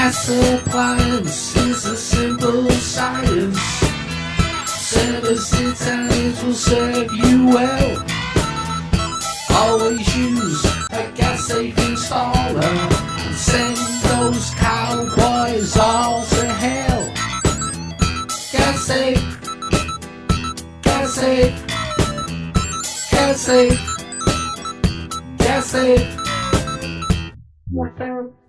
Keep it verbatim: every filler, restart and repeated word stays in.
Gas appliance is a simple science. Service Italians will serve you well. Always use a gas safe installer and send those cowboys all to hell. Gas safe, gas safe, gas safe, gas safe.